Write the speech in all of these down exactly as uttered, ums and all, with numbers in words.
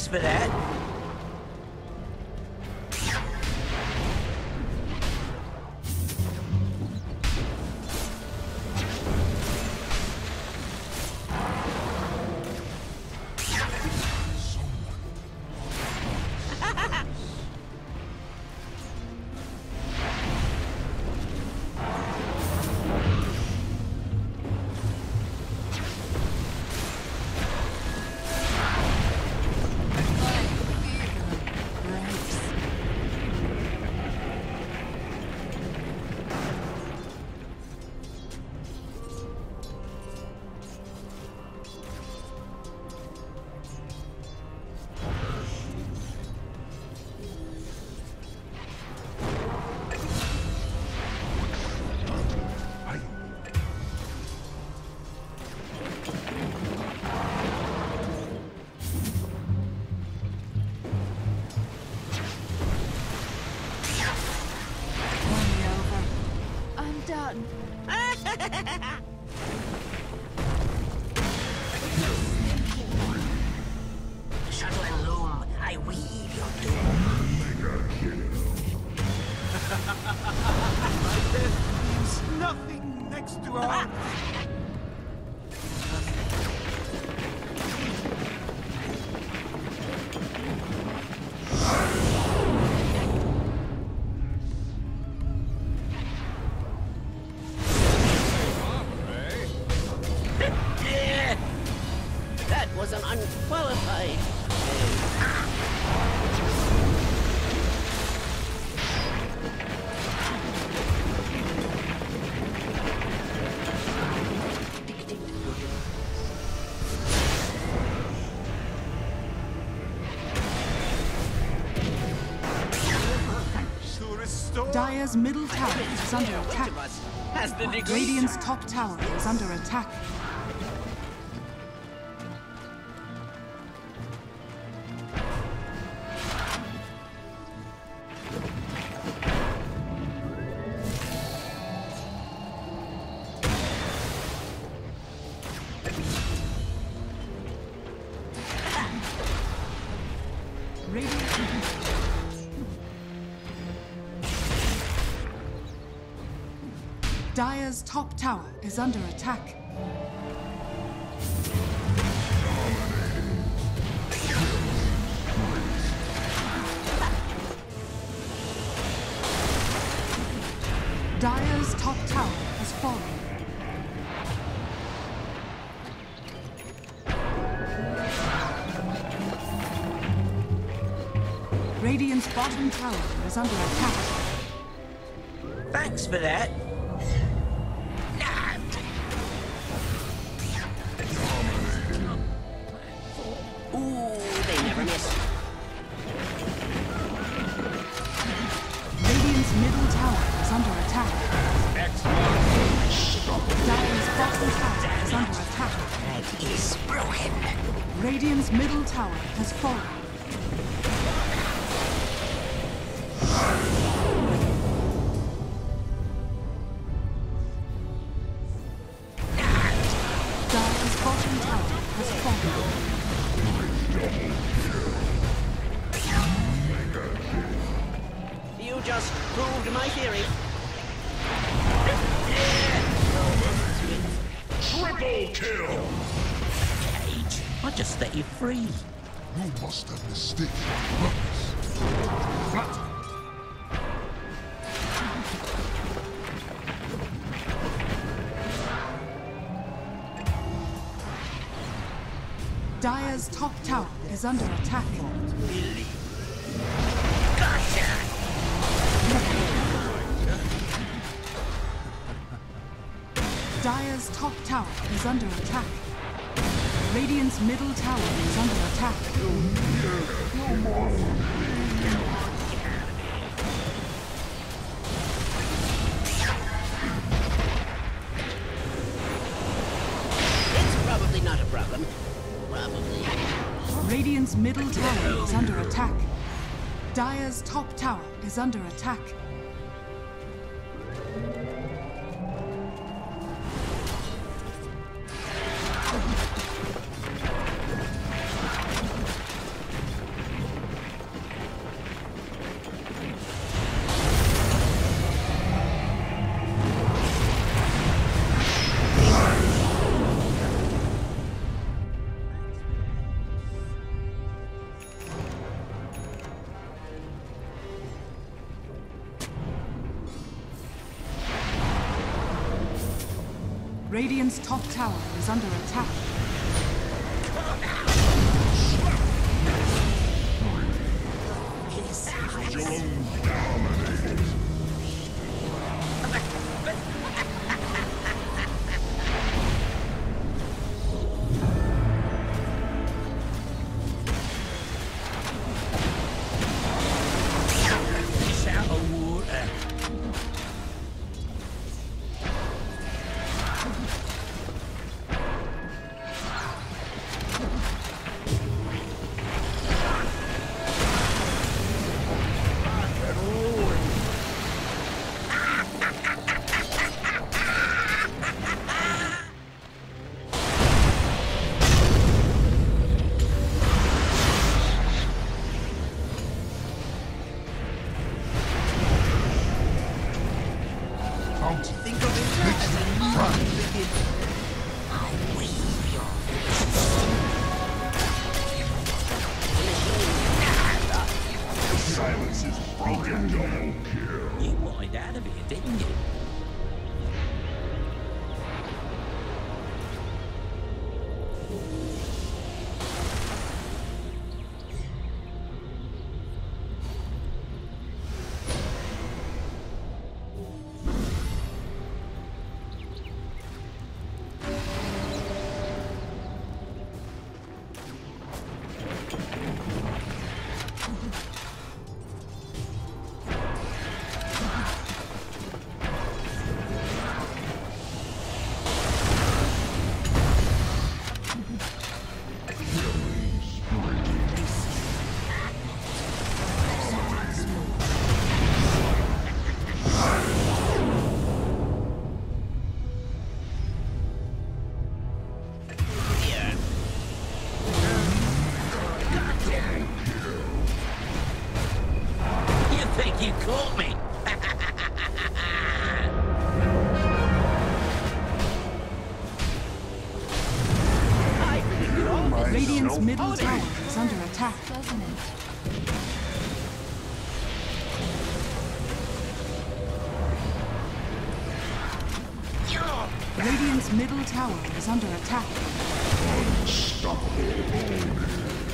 Thanks for that. done. Shuttle and loom, I weave your doom. My death means nothing next to our... That was an unqualified. Dire's middle tower is under attack. Has the degree. Radiant's top tower is under attack. Dire's top tower is under attack. Dire's top tower has fallen. Radiant's bottom tower is under attack. Thanks for that. Ooh, they never miss. Radiant's middle tower is under attack. Dire's bottom tower is under attack. That is broken. Radiant's middle tower has fallen. Dire's bottom tower has fallen. You just proved my theory. Triple kill! Cage, I'll just let you free. You must have mistaken purpose. Dire's top tower is under attack. Gotcha! Dire's top tower is under attack. Radiant's middle tower is under attack. It's probably not a problem. Probably. Radiant's middle tower is under attack. Dire's top tower is under attack. Radiant's top tower is under attack. Think of it as a new beginning. I weave your Silence is broken. Double kill. You wanted out of here, didn't you? You caught me! Radiant's middle tower is under attack. Doesn't it? Radiant's middle tower is under attack. Unstoppable.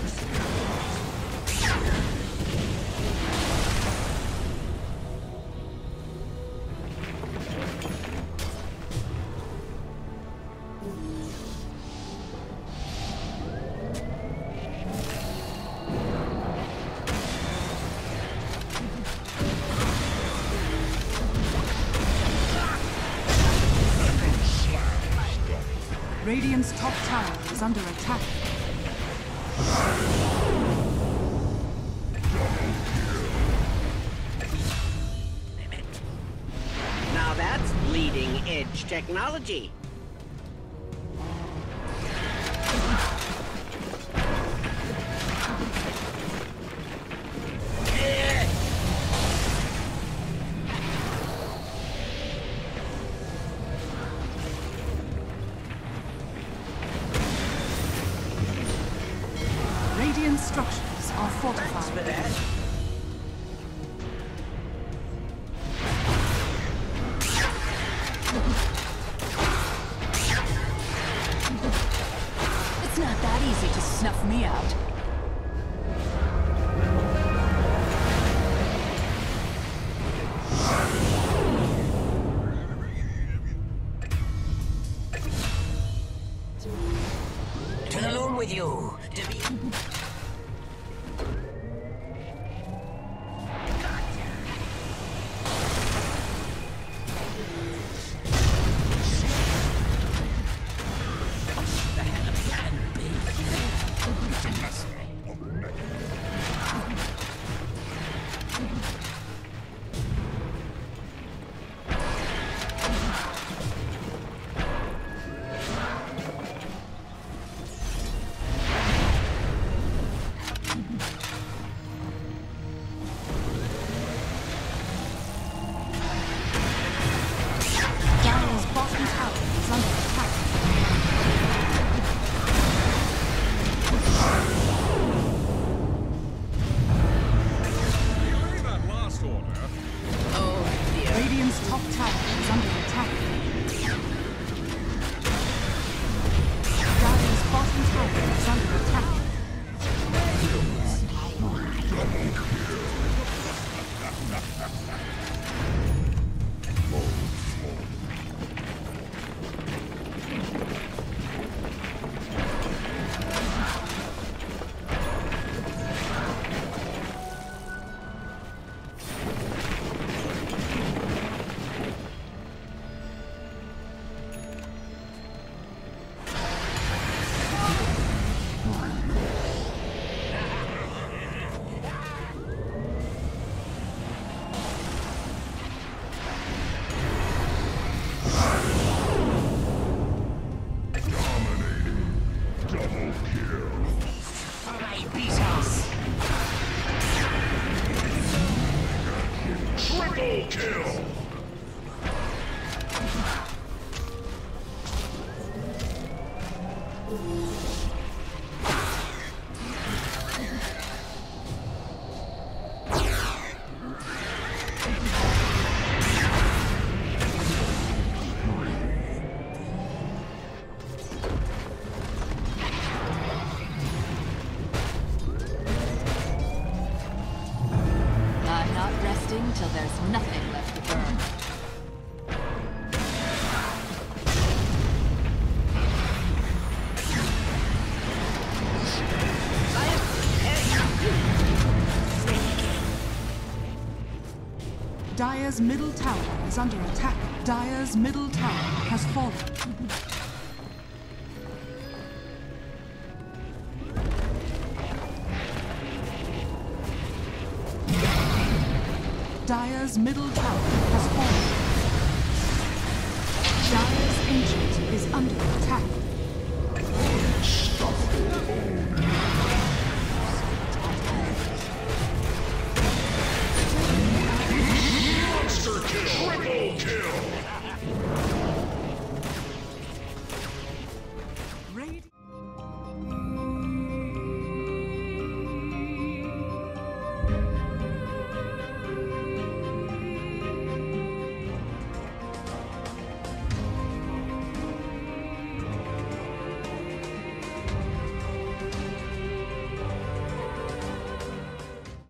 Radiant's top tower is under attack. Now that's leading edge technology. Radiant structures are fortified. Thanks for that. It's not that easy to snuff me out. to the loom with you. To be. kill. I'm not resting till there's nothing left to burn. Dire's middle tower is under attack. Dire's middle tower has fallen. Dire's middle tower has fallen. Dire's ancient is under attack. Unstoppable.